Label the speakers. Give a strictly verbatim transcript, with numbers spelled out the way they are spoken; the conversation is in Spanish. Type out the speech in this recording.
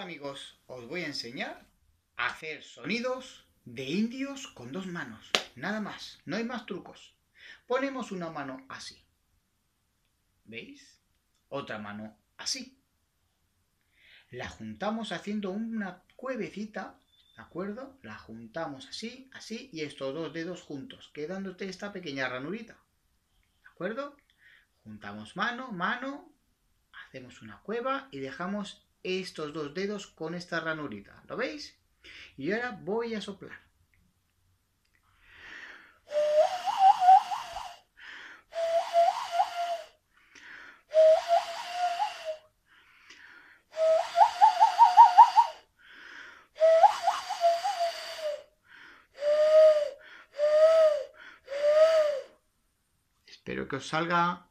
Speaker 1: amigos, os voy a enseñar a hacer sonidos de indios con dos manos. Nada más, no hay más trucos. Ponemos una mano así. ¿Veis? Otra mano así. La juntamos haciendo una cuevecita, ¿de acuerdo? La juntamos así, así, y estos dos dedos juntos, quedándote esta pequeña ranurita. ¿De acuerdo? Juntamos mano, mano, hacemos una cueva y dejamos estos dos dedos con esta ranurita. ¿Lo veis? Y ahora voy a soplar. Espero que os salga